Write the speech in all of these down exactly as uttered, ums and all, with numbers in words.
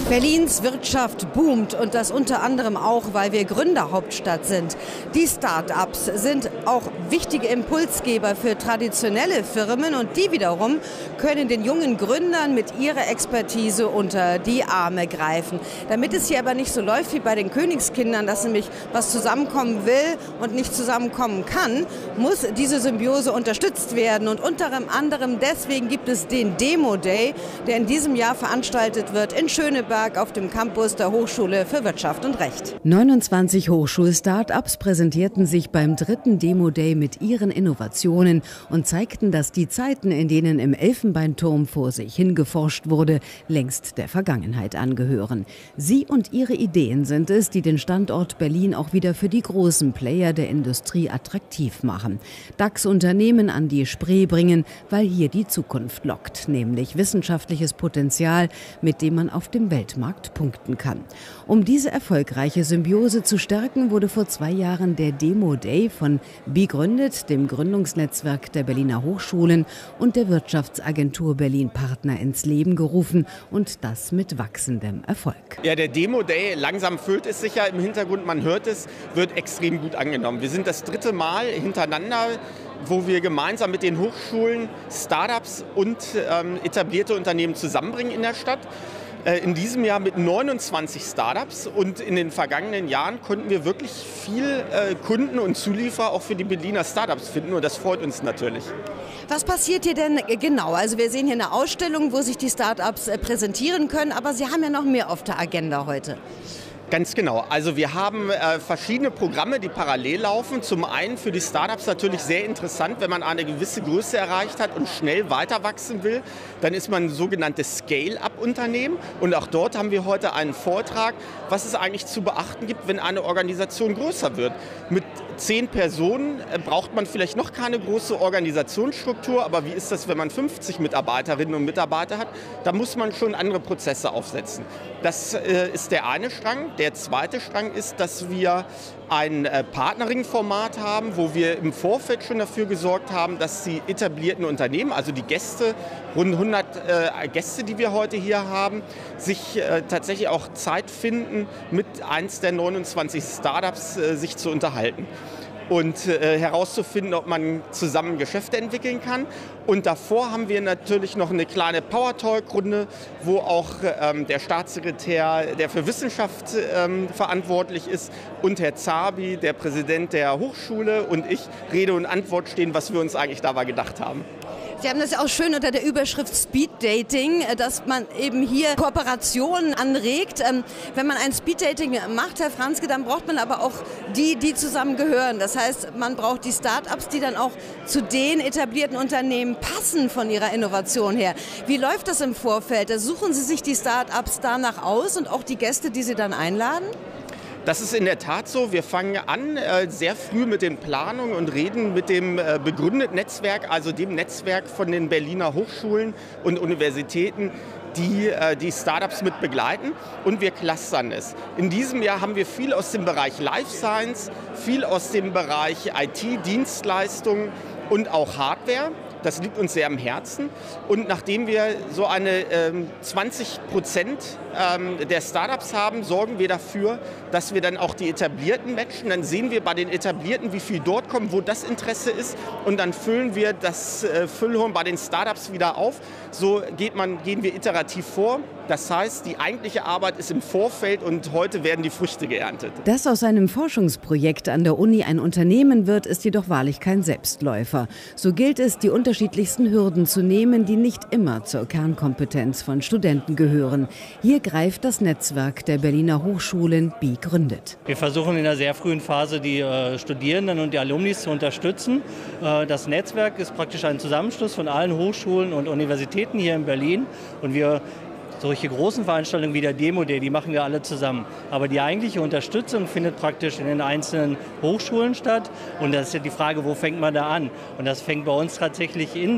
Berlins Wirtschaft boomt und das unter anderem auch, weil wir Gründerhauptstadt sind. Die Start-ups sind auch wichtige Impulsgeber für traditionelle Firmen und die wiederum können den jungen Gründern mit ihrer Expertise unter die Arme greifen. Damit es hier aber nicht so läuft wie bei den Königskindern, dass nämlich was zusammenkommen will und nicht zusammenkommen kann, muss diese Symbiose unterstützt werden und unter anderem deswegen gibt es den Demo Day, der in diesem Jahr veranstaltet wird in Schöneberg auf dem Campus der Hochschule für Wirtschaft und Recht. neunundzwanzig Hochschul-Startups präsentierten sich beim dritten Demo Day mit ihren Innovationen und zeigten, dass die Zeiten, in denen im Elfenbeinturm vor sich hingeforscht wurde, längst der Vergangenheit angehören. Sie und ihre Ideen sind es, die den Standort Berlin auch wieder für die großen Player der Industrie attraktiv machen. DAX-Unternehmen an die Spree bringen, weil hier die Zukunft lockt, nämlich wissenschaftliches Potenzial, mit dem man auf dem Weltmarkt punkten kann. Um diese erfolgreiche Symbiose zu stärken, wurde vor zwei Jahren der Demo Day von begründet, dem Gründungsnetzwerk der Berliner Hochschulen und der Wirtschaftsagentur Berlin Partner ins Leben gerufen und das mit wachsendem Erfolg. Ja, der Demo Day, langsam füllt es sich ja im Hintergrund, man hört es, wird extrem gut angenommen. Wir sind das dritte Mal hintereinander, wo wir gemeinsam mit den Hochschulen Startups und ähm, etablierte Unternehmen zusammenbringen in der Stadt. In diesem Jahr mit neunundzwanzig Startups und in den vergangenen Jahren konnten wir wirklich viel Kunden und Zulieferer auch für die Berliner Startups finden und das freut uns natürlich. Was passiert hier denn genau? Also wir sehen hier eine Ausstellung, wo sich die Startups präsentieren können, aber Sie haben ja noch mehr auf der Agenda heute. Ganz genau. Also wir haben äh, verschiedene Programme, die parallel laufen. Zum einen für die Startups natürlich sehr interessant, wenn man eine gewisse Größe erreicht hat und schnell weiter wachsen will. Dann ist man ein sogenanntes Scale-up-Unternehmen. Und auch dort haben wir heute einen Vortrag, was es eigentlich zu beachten gibt, wenn eine Organisation größer wird. Mit zehn Personen braucht man vielleicht noch keine große Organisationsstruktur, aber wie ist das, wenn man fünfzig Mitarbeiterinnen und Mitarbeiter hat? Da muss man schon andere Prozesse aufsetzen. Das äh, ist der eine Strang. Der zweite Strang ist, dass wir ein äh, Partnering-Format haben, wo wir im Vorfeld schon dafür gesorgt haben, dass die etablierten Unternehmen, also die Gäste, rund hundert äh, Gäste, die wir heute hier haben, sich äh, tatsächlich auch Zeit finden, mit eins der neunundzwanzig Startups äh, sich zu unterhalten und äh, herauszufinden, ob man zusammen Geschäfte entwickeln kann. Und davor haben wir natürlich noch eine kleine Power-Talk-Runde, wo auch ähm, der Staatssekretär, der für Wissenschaft ähm, verantwortlich ist, und Herr Zabi, der Präsident der Hochschule, und ich Rede und Antwort stehen, was wir uns eigentlich dabei gedacht haben. Sie haben das ja auch schön unter der Überschrift Speed Dating, dass man eben hier Kooperationen anregt. Wenn man ein Speed Dating macht, Herr Franzke, dann braucht man aber auch die, die zusammengehören. Das heißt, man braucht die Start-ups, die dann auch zu den etablierten Unternehmen passen von ihrer Innovation her. Wie läuft das im Vorfeld? Suchen Sie sich die Start-ups danach aus und auch die Gäste, die Sie dann einladen? Das ist in der Tat so. Wir fangen an sehr früh mit den Planungen und reden mit dem Begründet-Netzwerk, also dem Netzwerk von den Berliner Hochschulen und Universitäten, die die Startups mit begleiten, und wir clustern es. In diesem Jahr haben wir viel aus dem Bereich Life Science, viel aus dem Bereich I T-Dienstleistungen und auch Hardware. Das liegt uns sehr am Herzen. Und nachdem wir so eine ähm, zwanzig Prozent ähm, der Startups haben, sorgen wir dafür, dass wir dann auch die Etablierten matchen. Dann sehen wir bei den Etablierten, wie viel dort kommt, wo das Interesse ist. Und dann füllen wir das äh, Füllhorn bei den Startups wieder auf. So geht man, gehen wir iterativ vor. Das heißt, die eigentliche Arbeit ist im Vorfeld und heute werden die Früchte geerntet. Dass aus einem Forschungsprojekt an der Uni ein Unternehmen wird, ist jedoch wahrlich kein Selbstläufer. So gilt es, die unterschiedlichsten Hürden zu nehmen, die nicht immer zur Kernkompetenz von Studenten gehören. Hier greift das Netzwerk der Berliner Hochschulen begründet. Wir versuchen in einer sehr frühen Phase die äh, Studierenden und die Alumnis zu unterstützen. Äh, das Netzwerk ist praktisch ein Zusammenschluss von allen Hochschulen und Universitäten hier in Berlin, und wir solche großen Veranstaltungen wie der Demo Day, die machen wir alle zusammen. Aber die eigentliche Unterstützung findet praktisch in den einzelnen Hochschulen statt. Und das ist ja die Frage, wo fängt man da an? Und das fängt bei uns tatsächlich in der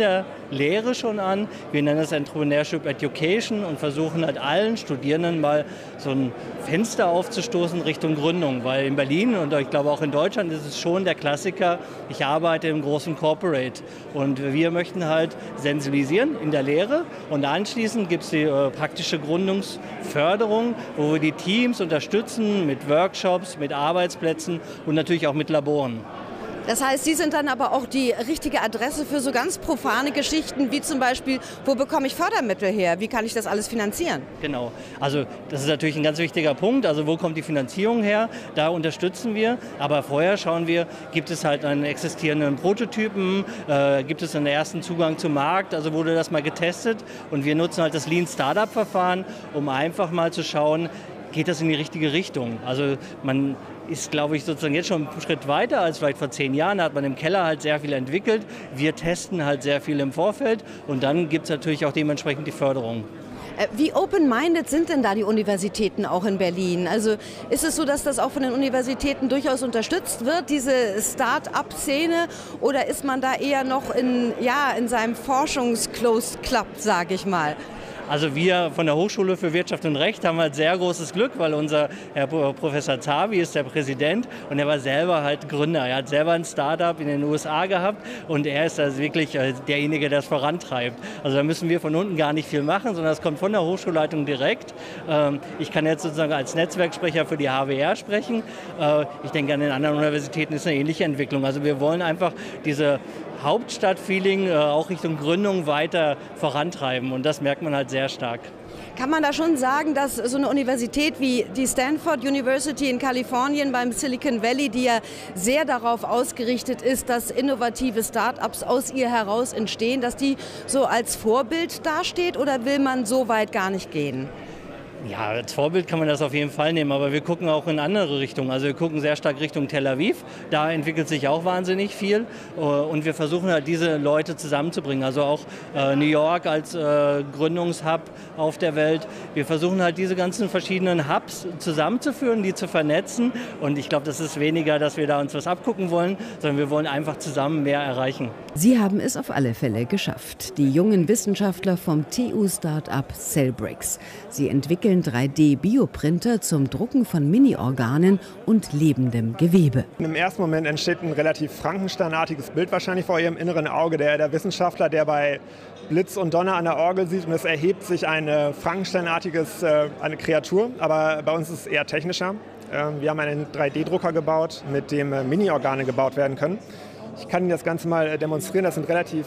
Lehre schon an. Wir nennen es Entrepreneurship Education und versuchen halt allen Studierenden mal so ein Fenster aufzustoßen Richtung Gründung. Weil in Berlin und ich glaube auch in Deutschland ist es schon der Klassiker, ich arbeite im großen Corporate. Und wir möchten halt sensibilisieren in der Lehre und anschließend gibt es die äh, praktische Gründungsförderung, wo wir die Teams unterstützen mit Workshops, mit Arbeitsplätzen und natürlich auch mit Laboren. Das heißt, Sie sind dann aber auch die richtige Adresse für so ganz profane Geschichten, wie zum Beispiel, wo bekomme ich Fördermittel her? Wie kann ich das alles finanzieren? Genau, also das ist natürlich ein ganz wichtiger Punkt. Also wo kommt die Finanzierung her? Da unterstützen wir. Aber vorher schauen wir, gibt es halt einen existierenden Prototypen? Äh, gibt es einen ersten Zugang zum Markt? Also wurde das mal getestet? Und wir nutzen halt das Lean Startup Verfahren, um einfach mal zu schauen, geht das in die richtige Richtung? Also man ist, glaube ich, sozusagen jetzt schon einen Schritt weiter als vielleicht vor zehn Jahren. Da hat man im Keller halt sehr viel entwickelt. Wir testen halt sehr viel im Vorfeld und dann gibt es natürlich auch dementsprechend die Förderung. Wie open-minded sind denn da die Universitäten auch in Berlin? Also ist es so, dass das auch von den Universitäten durchaus unterstützt wird, diese Start-up-Szene? Oder ist man da eher noch in, ja, in seinem Forschungs-Closed Club, sage ich mal? Also wir von der Hochschule für Wirtschaft und Recht haben halt sehr großes Glück, weil unser Herr Professor Zawi ist der Präsident und er war selber halt Gründer. Er hat selber ein Startup in den U S A gehabt und er ist also wirklich derjenige, der es vorantreibt. Also da müssen wir von unten gar nicht viel machen, sondern es kommt von der Hochschulleitung direkt. Ich kann jetzt sozusagen als Netzwerksprecher für die H W R sprechen. Ich denke, an den anderen Universitäten ist eine ähnliche Entwicklung. Also wir wollen einfach diese Hauptstadt-Feeling äh, auch Richtung Gründung weiter vorantreiben und das merkt man halt sehr stark. Kann man da schon sagen, dass so eine Universität wie die Stanford University in Kalifornien beim Silicon Valley, die ja sehr darauf ausgerichtet ist, dass innovative Start-ups aus ihr heraus entstehen, dass die so als Vorbild dasteht oder will man so weit gar nicht gehen? Ja, als Vorbild kann man das auf jeden Fall nehmen, aber wir gucken auch in andere Richtungen. Also wir gucken sehr stark Richtung Tel Aviv, da entwickelt sich auch wahnsinnig viel und wir versuchen halt diese Leute zusammenzubringen. Also auch äh, New York als äh, Gründungshub auf der Welt. Wir versuchen halt diese ganzen verschiedenen Hubs zusammenzuführen, die zu vernetzen und ich glaube, das ist weniger, dass wir da uns was abgucken wollen, sondern wir wollen einfach zusammen mehr erreichen. Sie haben es auf alle Fälle geschafft, die jungen Wissenschaftler vom T U-Startup Cellbrix. Sie entwickeln drei D-Bioprinter zum Drucken von Mini-Organen und lebendem Gewebe. Im ersten Moment entsteht ein relativ Frankensteinartiges Bild wahrscheinlich vor Ihrem inneren Auge. Der, der Wissenschaftler, der bei Blitz und Donner an der Orgel sieht und es erhebt sich eine Frankensteinartiges, äh, eine Kreatur. Aber bei uns ist es eher technischer. Ähm, wir haben einen drei D-Drucker gebaut, mit dem äh, Mini-Organe gebaut werden können. Ich kann Ihnen das Ganze mal demonstrieren. Das sind relativ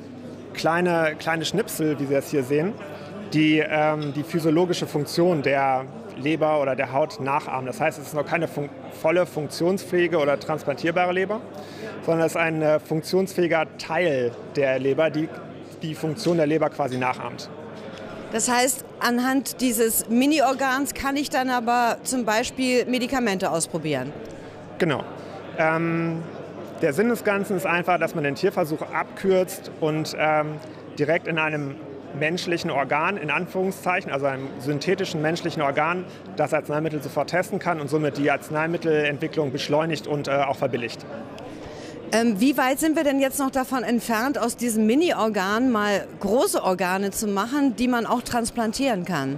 kleine, kleine Schnipsel, wie Sie das hier sehen, die ähm, die physiologische Funktion der Leber oder der Haut nachahmen. Das heißt, es ist noch keine fun- volle funktionsfähige oder transplantierbare Leber, sondern es ist ein äh, funktionsfähiger Teil der Leber, die die Funktion der Leber quasi nachahmt. Das heißt, anhand dieses Mini-Organs kann ich dann aber zum Beispiel Medikamente ausprobieren? Genau. Ähm, der Sinn des Ganzen ist einfach, dass man den Tierversuch abkürzt und ähm, direkt in einem menschlichen Organ, in Anführungszeichen, also einem synthetischen menschlichen Organ, das Arzneimittel sofort testen kann und somit die Arzneimittelentwicklung beschleunigt und äh, auch verbilligt. Ähm, wie weit sind wir denn jetzt noch davon entfernt, aus diesem Mini-Organ mal große Organe zu machen, die man auch transplantieren kann?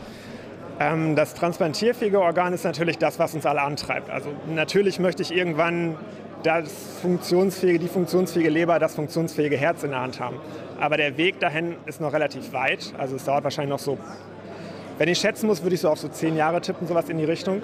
Ähm, das transplantierfähige Organ ist natürlich das, was uns alle antreibt. Also natürlich möchte ich irgendwann das funktionsfähige, die funktionsfähige Leber, das funktionsfähige Herz in der Hand haben. Aber der Weg dahin ist noch relativ weit. Also es dauert wahrscheinlich noch so, wenn ich schätzen muss, würde ich so auf so zehn Jahre tippen, sowas in die Richtung.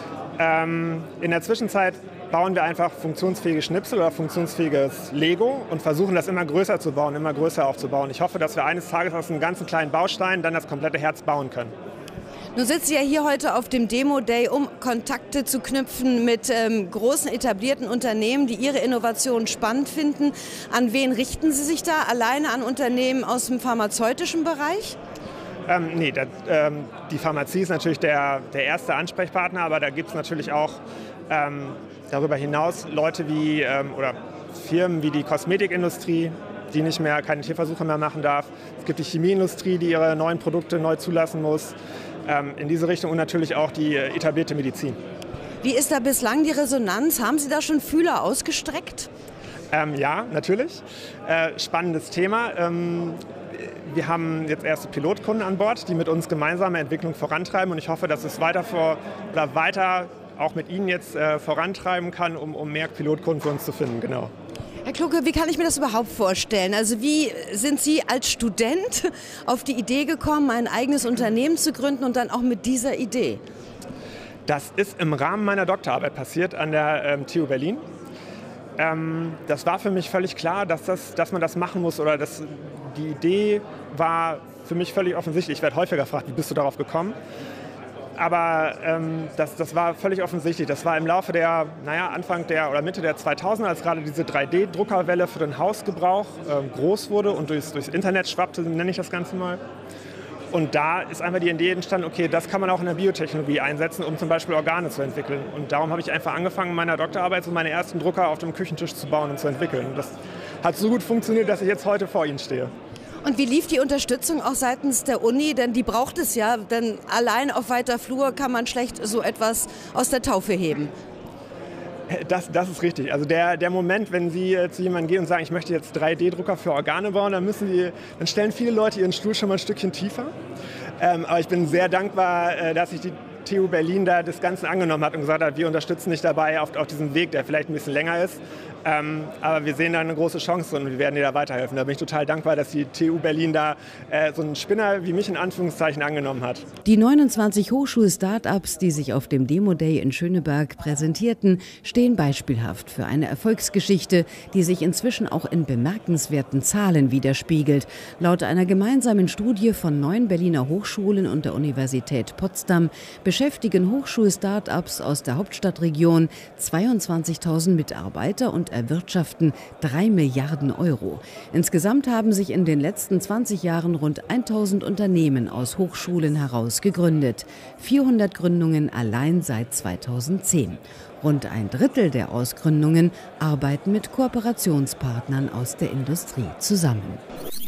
Ähm, in der Zwischenzeit bauen wir einfach funktionsfähige Schnipsel oder funktionsfähiges Lego und versuchen das immer größer zu bauen, immer größer aufzubauen. Ich hoffe, dass wir eines Tages aus einem ganzen kleinen Baustein dann das komplette Herz bauen können. Nun sitzt Sie ja hier heute auf dem Demo-Day, um Kontakte zu knüpfen mit ähm, großen etablierten Unternehmen, die ihre Innovationen spannend finden. An wen richten Sie sich da? Alleine an Unternehmen aus dem pharmazeutischen Bereich? Ähm, nee, das, ähm, die Pharmazie ist natürlich der, der erste Ansprechpartner, aber da gibt es natürlich auch ähm, darüber hinaus Leute wie ähm, oder Firmen wie die Kosmetikindustrie, die nicht mehr keine Tierversuche mehr machen darf. Es gibt die Chemieindustrie, die ihre neuen Produkte neu zulassen muss. Ähm, in diese Richtung und natürlich auch die äh, etablierte Medizin. Wie ist da bislang die Resonanz? Haben Sie da schon Fühler ausgestreckt? Ähm, ja, natürlich. Äh, spannendes Thema. Ähm, wir haben jetzt erste Pilotkunden an Bord, die mit uns gemeinsame Entwicklung vorantreiben und ich hoffe, dass es weiter, vor, oder weiter auch mit Ihnen jetzt äh, vorantreiben kann, um, um mehr Pilotkunden für uns zu finden. Genau. Herr Kluge, wie kann ich mir das überhaupt vorstellen? Also wie sind Sie als Student auf die Idee gekommen, ein eigenes Unternehmen zu gründen und dann auch mit dieser Idee? Das ist im Rahmen meiner Doktorarbeit passiert an der ähm, T U Berlin. Ähm, das war für mich völlig klar, dass, das, dass man das machen muss oder dass die Idee war für mich völlig offensichtlich. Ich werde häufiger gefragt, wie bist du darauf gekommen? Aber ähm, das, das war völlig offensichtlich. Das war im Laufe der, naja, Anfang der oder Mitte der zweitausender, als gerade diese drei D Druckerwelle für den Hausgebrauch äh, groß wurde und durchs, durchs Internet schwappte, nenne ich das Ganze mal. Und da ist einfach die Idee entstanden, okay, das kann man auch in der Biotechnologie einsetzen, um zum Beispiel Organe zu entwickeln. Und darum habe ich einfach angefangen, in meiner Doktorarbeit so meine ersten Drucker auf dem Küchentisch zu bauen und zu entwickeln. Und das hat so gut funktioniert, dass ich jetzt heute vor Ihnen stehe. Und wie lief die Unterstützung auch seitens der Uni? Denn die braucht es ja, denn allein auf weiter Flur kann man schlecht so etwas aus der Taufe heben. Das, das ist richtig. Also der, der Moment, wenn Sie äh, zu jemandem gehen und sagen, ich möchte jetzt drei D Drucker für Organe bauen, dann, müssen die, dann stellen viele Leute ihren Stuhl schon mal ein Stückchen tiefer. Ähm, aber ich bin sehr dankbar, äh, dass sich die T U Berlin da das Ganze angenommen hat und gesagt hat, wir unterstützen dich dabei auf, auf diesem Weg, der vielleicht ein bisschen länger ist. Ähm, aber wir sehen da eine große Chance und wir werden dir da weiterhelfen. Da bin ich total dankbar, dass die T U Berlin da äh, so einen Spinner wie mich in Anführungszeichen angenommen hat. Die neunundzwanzig Hochschul-Startups, die sich auf dem Demo-Day in Schöneberg präsentierten, stehen beispielhaft für eine Erfolgsgeschichte, die sich inzwischen auch in bemerkenswerten Zahlen widerspiegelt. Laut einer gemeinsamen Studie von neun Berliner Hochschulen und der Universität Potsdam beschäftigen Hochschul-Startups aus der Hauptstadtregion zweiundzwanzigtausend Mitarbeiter und erwirtschaften drei Milliarden Euro. Insgesamt haben sich in den letzten zwanzig Jahren rund tausend Unternehmen aus Hochschulen heraus gegründet. vierhundert Gründungen allein seit zweitausendzehn. Rund ein Drittel der Ausgründungen arbeiten mit Kooperationspartnern aus der Industrie zusammen.